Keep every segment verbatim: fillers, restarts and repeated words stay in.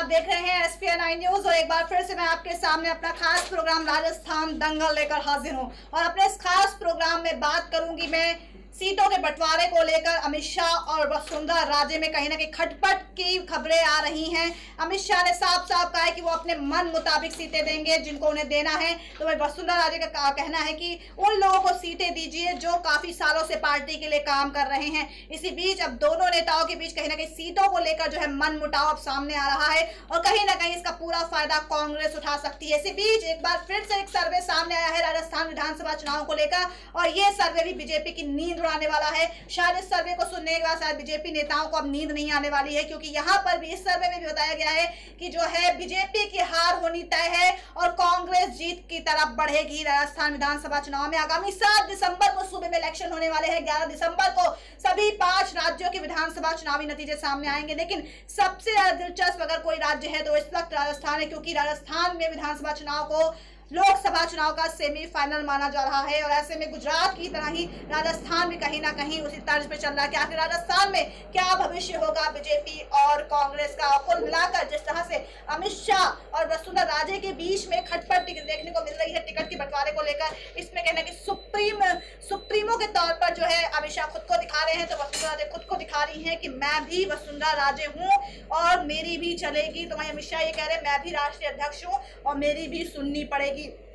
देख रहे हैं S P N I news और एक बार फिर से मैं आपके सामने अपना खास प्रोग्राम राजस्थान दंगल लेकर हाजिर हूं। और अपने इस खास प्रोग्राम में बात करूंगी मैं सीटों के बंटवारे को लेकर। अमित शाह और वसुंधरा राजे में कहीं ना कहीं खटपट की खबरें आ रही हैं। अमित शाह ने साफ साफ कहा है कि वो अपने मन मुताबिक सीटें देंगे जिनको उन्हें देना है। तो वही वसुंधरा राजे का कहना है कि उन लोगों को सीटें दीजिए जो काफी सालों से पार्टी के लिए काम कर रहे हैं। इसी बीच अब दोनों नेताओं के बीच कहीं ना कहीं सीटों को लेकर जो है मन मुटाव अब सामने आ रहा है और कहीं ना कहीं इसका पूरा फायदा कांग्रेस उठा सकती है। इसी बीच एक बार फिर से एक सर्वे सामने आया है राजस्थान विधानसभा चुनाव को लेकर और ये सर्वे भी बीजेपी की नींद आने वाला है। शायद इस सर्वे को सुनने के बाद शायद बीजेपी नेताओं को अब नींद नहीं आने वाली है, क्योंकि यहाँ पर भी इस सर्वे में भी बताया गया है कि जो है बीजेपी की हार होनी तय है और कांग्रेस जीत की तरफ बढ़ेगी। राजस्थान विधानसभा चुनाव में आगामी सात दिसंबर को सूबे में इलेक्शन होने वाले हैं। ग्यारह दिसंबर को सभी पांच राज्यों के विधानसभा चुनावी नतीजे सामने आएंगे, लेकिन सबसे ज्यादा दिलचस्प अगर कोई राज्य है तो इस वक्त राजस्थान है, क्योंकि राजस्थान में विधानसभा चुनाव को लोकसभा चुनाव का सेमीफाइनल माना जा रहा है। और ऐसे में गुजरात की तरह ही राजस्थान भी कहीं ना कहीं उसी तर्ज पे चल रहा है कि आखिर राजस्थान में क्या भविष्य होगा बीजेपी और कांग्रेस का। कुल मिलाकर जिस तरह से अमित शाह और वसुंधरा राजे के बीच में खटपट देखने को मिल रही है टिकट के बंटवारे को लेकर, इसमें कहना कि सुप्रीम सुप्रीमो के तौर पर जो है अमित शाह खुद को दिखा रहे हैं, तो वसुंधरा राजे खुद को दिखा रही है कि मैं भी वसुंधरा राजे हूँ और मेरी भी चलेगी। तो वहीं अमित शाह ये कह रहे हैं मैं भी राष्ट्रीय अध्यक्ष हूँ और मेरी भी सुननी पड़ेगी।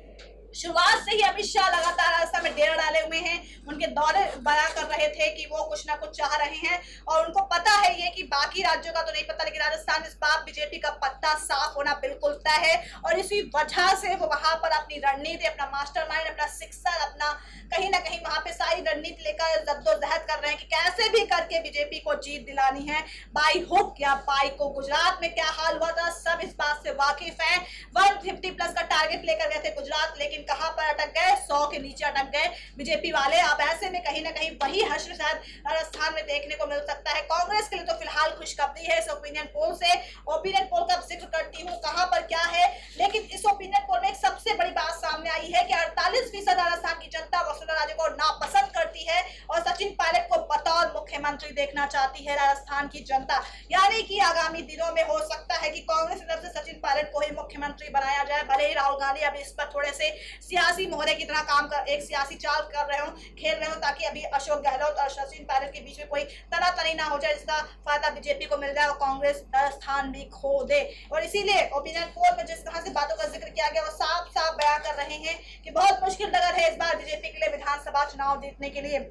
शुरुआत से ही अमित शाह लगातार राजस्थान में डेरा डाले हुए हैं। उनके दौरे बयां कर रहे थे कि वो कुछ ना कुछ चाह रहे हैं और उनको पता है ये कि बाकी राज्यों का तो नहीं पता, लेकिन राजस्थान इस बार बीजेपी का पत्ता साफ होना बिल्कुल तय है और इसी वजह से वो वहां पर अपनी रणनीति, अपना मास्टरमाइंड, अपना शिक्षण, अपना कहीं ना कहीं वहां पे सारी रणनीति लेकर जद्दोजहद कर रहे हैं कि कैसे भी करके बीजेपी को जीत दिलानी है बाई हुक या बाई को। गुजरात में क्या हाल हुआ था सब इस बात से वाकिफ है। वन फिफ्टी प्लस का टारगेट लेकर गए थे गुजरात, लेकिन कहां पर अटक गए, सौ के नीचे अटक गए बीजेपी वाले। अब ऐसे में कहीं ना कहीं वही हश्र शायद राजस्थान में देखने को मिल सकता है। कांग्रेस के लिए तो फिलहाल खुशखबरी है इस ओपिनियन पोल से। ओपिनियन पोल का जिक्र करती हूँ कहां पर क्या है, लेकिन इस ओपिनियन पोल में एक सबसे बड़ी बात सामने आई है कि अड़तालीस फीसद राजस्थान की जनता वसुंधरा राजे को नापसंद करती है और सचिन पायलट को बतौर मुख्यमंत्री देखना चाहती है राजस्थान की जनता। यानी कि आगामी दिनों में हो सकता है कि कांग्रेस की तरफ से सचिन पायलट को ही मुख्यमंत्री बनाया जाए। भले ही राहुल गांधी अभी इस पर थोड़े से सियासी मोहरे की तरह काम कर एक सियासी चाल कर रहे हो, खेल रहे हो, ताकि अभी अशोक गहलोत और सचिन पायलट के बीच में कोई तनातनी ना हो जाए जिसका फायदा बीजेपी को मिल जाए और कांग्रेस स्थान भी खो दे। और इसीलिए ओपिनियन पोल में जिस तरह से बातों का जिक्र किया गया वो साफ साफ बयां कर रहे हैं कि बहुत मुश्किल नगर है इस बार बीजेपी के लिए विधानसभा चुनाव जीतने के लिए।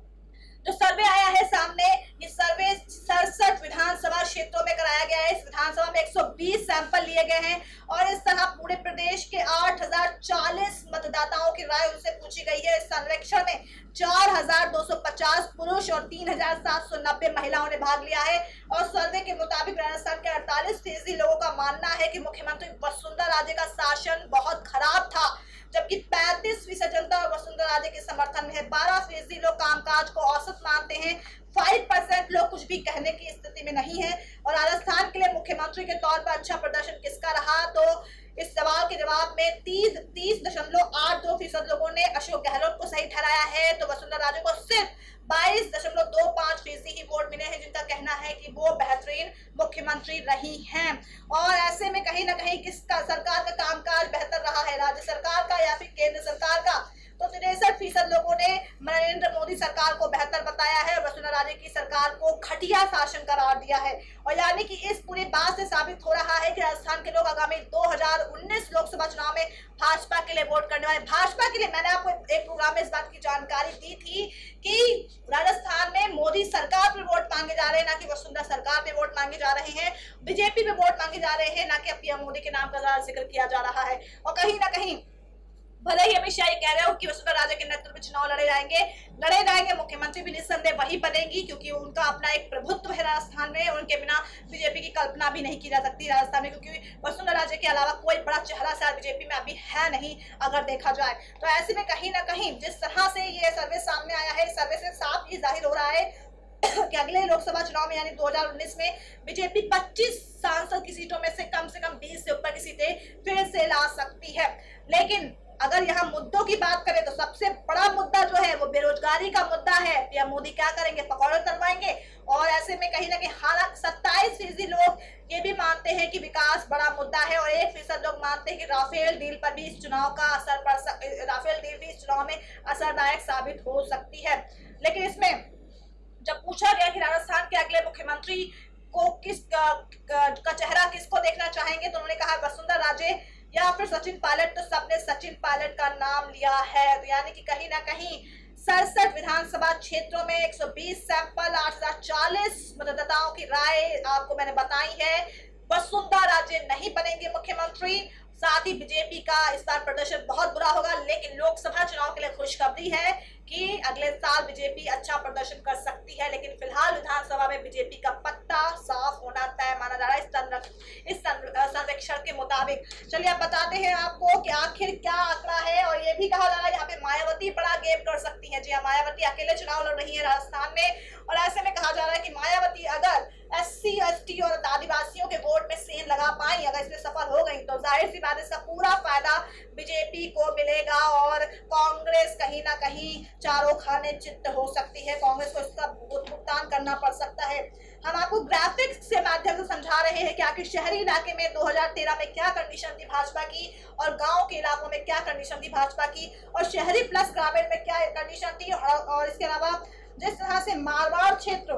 जो सर्वे आया है सामने, ये सर्वे सड़सठ विधानसभा क्षेत्रों में कराया गया है। इस विधानसभा में एक सौ बीस सैंपल लिए गए हैं और इस तरह पूरे प्रदेश के आठ हजार चालीस मतदाताओं की राय उनसे पूछी गई है। इस सर्वेक्षण में चार हजार दो सौ पचास पुरुष और तीन हजार सात सौ नब्बे महिलाओं ने भाग लिया है। और सर्वे के मुताबिक राजस्थान के अड़तालीस फीसदी लोगों का मानना है कि मुख्यमंत्री वसुंधरा राजे का शासन बहुत खराब था, जबकि पैंतीस फीसद जनता वसुंधरा राजे के समर्थन में है। बारह फीसदी लोग कामकाज को औसत मानते हैं। फाइव परसेंट लोग कुछ भी कहने की स्थिति में नहीं है। और राजस्थान के लिए मुख्यमंत्री के तौर पर अच्छा प्रदर्शन किसका रहा, तो इस सवाल के जवाब में तीस तीस दशमलव आठ दो फीसद लोगों ने अशोक गहलोत को सही ठहराया है, तो वसुंधरा राजे को सिर्फ बाईस दशमलव दो पांच फीसदी ही वोट मिले हैं जिनका कहना है कि वो बेहतरीन मुख्यमंत्री रही हैं। और ऐसे में कहीं ना कहीं किसका सरकार का कामकाज बेहतर रहा है, राज्य सरकार का या फिर केंद्र सरकार का, तो तिरसठ फीसद लोगों ने नरेंद्र मोदी सरकार को बेहतर बताया है और वसुंधरा राजे की सरकार को घटिया शासन करार दिया है। और यानी कि इस पूरी बात से साबित हो रहा है कि राजस्थान के लोग आगामी दो हजार उन्नीस लोकसभा चुनाव में भाजपा के लिए वोट करने वाले। भाजपा के लिए मैंने आपको एक प्रोग्राम में इस बात की जानकारी दी थी कि राजस्थान में मोदी सरकार पर वोट मांगे जा रहे हैं, ना कि वसुंधरा सरकार पे वोट मांगे जा रहे हैं। बीजेपी पे वोट मांगे जा रहे हैं, ना कि पीएम मोदी के नाम का जिक्र किया जा रहा है। और कहीं ना कहीं भले ही अमित शाह ये कह रहे हो कि वसुंधरा राजे के नेतृत्व में चुनाव लड़े जाएंगे लड़े जाएंगे मुख्यमंत्री भी निस्संदेह वही बनेगी, क्योंकि उनका अपना एक प्रभुत्व है राजस्थान में। उनके बिना बीजेपी की कल्पना भी नहीं की जा सकती राजस्थान में, क्योंकि वसुंधरा राजे के अलावा कोई बड़ा चेहरा शायद बीजेपी में अभी है नहीं अगर देखा जाए। तो ऐसे में कहीं ना कहीं जिस तरह से ये सर्वे सामने आया है, इस सर्वे से साफ ये जाहिर हो रहा है कि अगले लोकसभा चुनाव में यानी दो हजार उन्नीस में बीजेपी पच्चीस सांसद की सीटों में से कम से कम बीस से ऊपर की सीटें फिर से ला सकती है। लेकिन अगर यहाँ मुद्दों की बात करें तो सबसे बड़ा मुद्दा जो है वो बेरोजगारी का मुद्दा है। पीएम मोदी क्या करेंगे, पकौड़े तलवाएंगे। और ऐसे में कहीं ना कहीं हालांकि सत्ताईस फीसदी लोग ये भी मानते हैं कि विकास बड़ा मुद्दा है और एक फीसद लोग मानते हैं कि राफेल डील पर भी इस चुनाव का असर पड़ सक राफेल डील भी इस चुनाव में असरदायक साबित हो सकती है। लेकिन इसमें जब पूछा गया कि राजस्थान के अगले मुख्यमंत्री को किस का, का, का चेहरा किसको देखना चाहेंगे, तो उन्होंने कहा वसुंधरा राजे या फिर सचिन पायलट। तो सबने सचिन पायलट का नाम लिया है। तो यानी कि कहीं ना कहीं सड़सठ विधानसभा क्षेत्रों में एक सौ बीस सैंपल आठ हजार चालीस मतदाताओं की राय आपको मैंने बताई है। वसुंधरा राजे नहीं बनेंगे मुख्यमंत्री। साथ ही बीजेपी का इस बार प्रदर्शन बहुत बुरा होगा। लेकिन लोकसभा चुनाव के लिए खुशखबरी है कि अगले साल बीजेपी अच्छा प्रदर्शन कर सकती है। लेकिन फिलहाल विधानसभा में बीजेपी का पत्ता साफ होना तय माना जा रहा है इस सर्वेक्षण के मुताबिक। चलिए अब बताते हैं आपको कि आखिर क्या आंकड़ा है। और ये भी कहा जा रहा है यहाँ पे मायावती बड़ा गेम कर सकती है। जी हाँ, मायावती अकेले चुनाव लड़ रही है राजस्थान में। और ऐसे में कहा जा रहा है कि मायावती अगर एससी एसटी और आदिवासियों के वोट में सेंध लगा पाई, अगर इसमें सफल हो गई, तो जाहिर सी बात है इसका पूरा फायदा बीजेपी को मिलेगा और कांग्रेस कहीं ना कहीं चारों खाने चित्त हो सकती है। कांग्रेस को इसका भुगतान करना पड़ सकता है। हम आपको ग्राफिक्स के माध्यम से समझा रहे हैं कि आखिर शहरी इलाके में दो हज़ार तेरह में क्या कंडीशन थी भाजपा की और गांव के इलाकों में क्या कंडीशन थी भाजपा की और शहरी प्लस ग्रामीण में क्या कंडीशन थी। और इसके अलावा जिस तरह से मारवाड़ क्षेत्र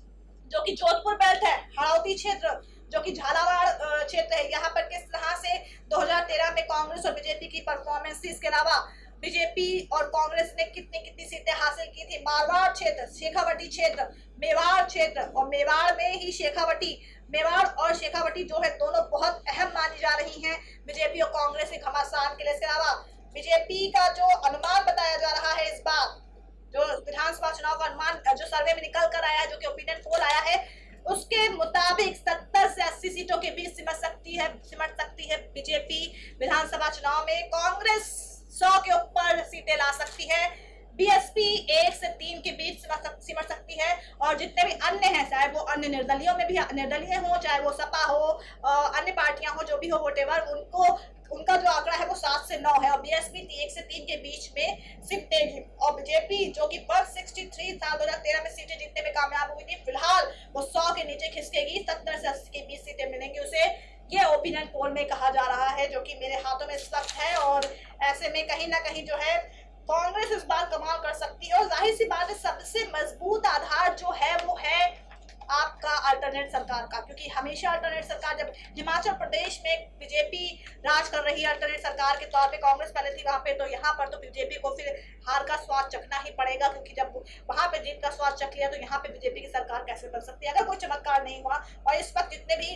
जो कि जोधपुर बेल्ट है, हड़ौती क्षेत्र जो कि झालावाड़ क्षेत्र है, यहाँ पर किस तरह से दो हज़ार तेरह में कांग्रेस और बीजेपी की परफॉर्मेंस थी। इसके अलावा बीजेपी और कांग्रेस ने कितनी कितनी सीटें हासिल की थी। मारवाड़ क्षेत्र, शेखावटी क्षेत्र, मेवाड़ क्षेत्र और मेवाड़ में ही शेखावटी, मेवाड़ और शेखावटी जो है दोनों बहुत अहम मानी जा रही हैं बीजेपी और कांग्रेस के घमासान के लिए। इसके अलावा बीजेपी का जो अनुमान बताया जा रहा है इस बार जो विधानसभा चुनाव का अनुमान जो सर्वे में निकल कर आया है, जो कि ओपिनियन पोल आया है, उसके मुताबिक सत्तर से अस्सी सीटों के बीच सिमट सकती है सिमट सकती है बीजेपी विधानसभा चुनाव में। कांग्रेस सौ के ऊपर सीटें ला सकती है। बीएसपी एक से तीन के बीच सिमट सकती है। और जितने भी अन्य हैं, चाहे वो अन्य निर्दलीयों में भी निर्दलीय हो, चाहे वो सपा हो, अन्य पार्टियां हो, जो भी हो वोटेवर, उनको उनका जो आंकड़ा है वो सात से नौ है और बीएसपी एक से तीन के बीच में सिमटेगी। और बीजेपी जो कि एक सौ तिरसठ साल दो हजार तेरह में सीटें जीतने में कामयाब हुई थी, फिलहाल वो सौ के नीचे खिसकेगी, सत्तर से अस्सी के बीच सीटें मिलेंगी उसे। ये ओपिनियन पोल में कहा जा रहा है जो कि मेरे हाथों में इस वक्त है। और ऐसे में कहीं ना कहीं जो है कांग्रेस इस बार कमाल कर सकती है। और जाहिर सी बात है सबसे मजबूत आधार जो है वो है आपका अल्टरनेट सरकार का, क्योंकि हमेशा अल्टरनेट सरकार, जब हिमाचल प्रदेश में बीजेपी राज कर रही है अल्टरनेट सरकार के तौर पे, कांग्रेस पहले थी वहां पे, तो यहाँ पर तो बीजेपी को फिर हार का स्वाद चखना ही पड़ेगा, क्योंकि जब वहां पे जीत का स्वाद चख लिया तो यहाँ पे बीजेपी की सरकार कैसे बन सकती है अगर कोई चमत्कार नहीं हुआ। और इस वक्त जितने भी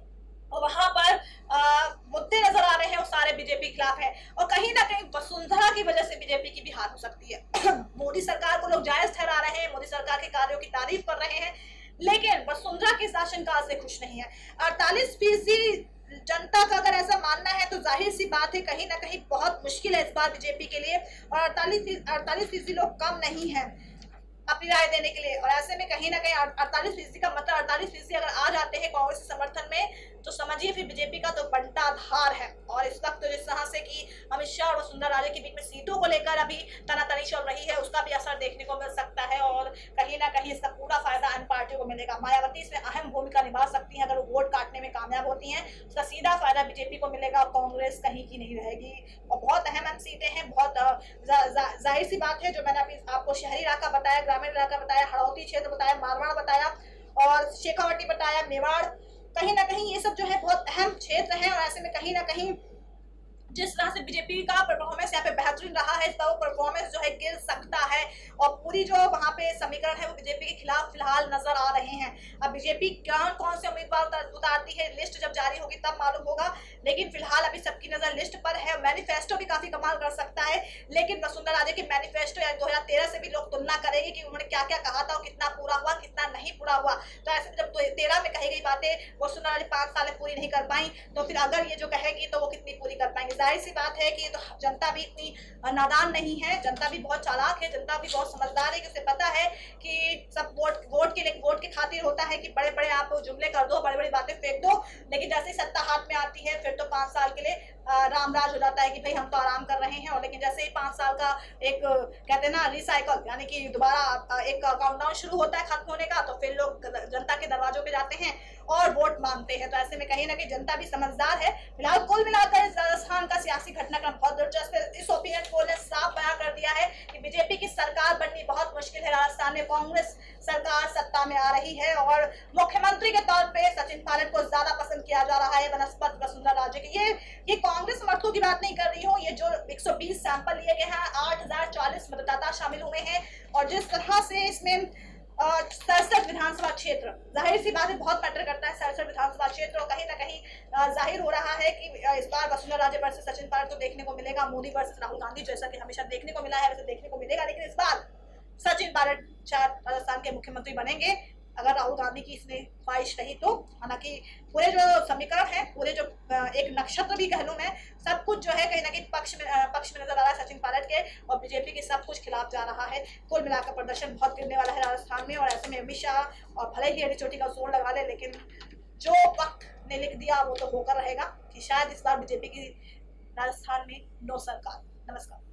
वहां पर मुद्दे नजर आ रहे हैं वो सारे बीजेपी के खिलाफ है। और कहीं ना कहीं वसुंधरा की वजह से बीजेपी की भी हार हो सकती है। मोदी सरकार को लोग जायज ठहरा रहे हैं, मोदी सरकार के कार्यों की तारीफ कर रहे हैं, लेकिन वसुंधरा के शासनकाल से खुश नहीं है। अड़तालीस फीसदी जनता का अगर ऐसा मानना है तो जाहिर सी बात है कहीं ना कहीं बहुत मुश्किल है इस बार बीजेपी के लिए। और अड़तालीस अड़तालीस फीसदी लोग कम नहीं है अपनी राय देने के लिए। और ऐसे में कहीं ना कहीं अड़तालीस फीसदी का मतलब अड़तालीस फीसदी अगर आ जाते हैं कांग्रेस के समर्थन में, तो समझिए फिर बीजेपी का तो बंटा धार है। और इस वक्त जिस तरह से कि अमित शाह और वसुंधरा राजे के बीच में सीटों को लेकर अभी तनातनी चल रही है, उसका भी असर देखने को मिल सकता है। और कहीं ना कहीं इसका पूरा फायदा अन्य पार्टियों को मिलेगा। मायावती इसमें अहम भूमिका निभा सकती है, अगर वो वोट काटने में कामयाब होती हैं उसका सीधा फायदा बीजेपी को मिलेगा और कांग्रेस कहीं की नहीं रहेगी। और बहुत अहम अहम सीटें हैं, बहुत जाहिर सी बात है। जो मैंने अभी आपको शहरी इलाका बताया, ग्रामीण इलाका बताया, हड़ौती क्षेत्र बताया, मारवाड़ बताया और शेखावटी बताया, मेवाड़, कहीं ना कहीं ये सब जो है बहुत अहम क्षेत्र हैं। और ऐसे में कहीं ना कहीं जिस तरह से बीजेपी का परफॉर्मेंस यहाँ पे बेहतरीन रहा है, इसका वो परफॉर्मेंस जो है गिर सकता है। और पूरी जो वहाँ पे समीकरण है वो बीजेपी के खिलाफ फिलहाल नजर आ रहे हैं। अब बीजेपी कौन कौन से उम्मीदवार उतारती है, लिस्ट जब जारी होगी तब मालूम होगा, लेकिन फिलहाल अभी सबकी नजर लिस्ट पर है। मैनिफेस्टो भी काफी कमाल कर सकता है, लेकिन वसुंधरा राजे के मैनिफेस्टो या दो हजार तेरह से भी लोग तुलना करेंगे कि उन्होंने क्या क्या कहा था और कितना पूरा हुआ, कितना नहीं पूरा हुआ। तो ऐसे में जब तेरह में कही गई बातें वसुंधरा राजे पांच साल में पूरी नहीं कर पाई, तो फिर अगर ये जो कहेगी तो वो कितनी पूरी कर पाएंगे। जाहिर सी बात है कि ये तो जनता भी इतनी नादान नहीं है, जनता भी बहुत चालाक है, जनता भी बहुत समझदार है कि उसे पता है कि सब वोट वोट के लिए वोट के खातिर होता है कि बड़े बड़े आप जुमले कर दो, बड़ी बड़ी बातें फेंक दो, लेकिन जैसे ही सत्ता हाथ में आती है फिर तो पांच साल के लिए रामराज हो जाता है कि भाई हम तो आराम कर रहे हैं, और लेकिन जैसे ही पाँच साल का एक कहते हैं ना रिसाइकल, यानी कि दोबारा एक काउंटडाउन शुरू होता है खत्म होने का, तो फिर लोग जनता के दरवाजों पे जाते हैं और वोट मांगते हैं। तो ऐसे में कहीं ना कहीं जनता भी समझदार है। फिलहाल कुल मिलाकर इस राजस्थान का सियासी घटनाक्रम बहुत दिलचस्प है। इस ओपिनियन पोल ने साफ बयां कर दिया है कि बीजेपी की सरकार बननी बहुत मुश्किल है। राजस्थान में कांग्रेस सरकार सत्ता में आ रही है और मुख्यमंत्री के तौर पे सचिन पायलट को ज्यादा पसंद किया जा रहा है बनस्पत वसुंधरा राजे के। ये ये कांग्रेस समर्थकों की बात नहीं कर रही हूँ, ये जो एक सौ बीस सैंपल लिए गए हैं, आठ हजार चालीस मतदाता शामिल हुए हैं, और जिस तरह से इसमें सड़सठ विधानसभा क्षेत्र, जाहिर सी बात है बहुत मैटर करता है सड़सठ विधानसभा क्षेत्र, और कहीं ना कहीं जाहिर हो रहा है कि इस बार वसुंधरा राजे वर्सेस सचिन पायलट तो देखने को मिलेगा, मोदी वर्सेस राहुल गांधी जैसा कि हमेशा देखने को मिला है वैसे देखने को मिलेगा। लेकिन इस बार सचिन पायलट शायद राजस्थान के मुख्यमंत्री बनेंगे अगर राहुल गांधी की इसमें ख्वाहिश रही तो। हालांकि पूरे जो समीकरण है, पूरे जो एक नक्षत्र भी कह लूं मैं, सब कुछ जो है कहीं ना कहीं पक्ष में पक्ष में नजर आ रहा है सचिन पायलट के, और बीजेपी के सब कुछ खिलाफ जा रहा है। कुल मिलाकर प्रदर्शन बहुत गिरने वाला है राजस्थान में, और ऐसे में अमित शाह और भले ही एडी चोटी का जोर लगा ले, लेकिन जो वक्त ने लिख दिया वो तो होकर रहेगा कि शायद इस बार बीजेपी की राजस्थान में नो सरकार। नमस्कार।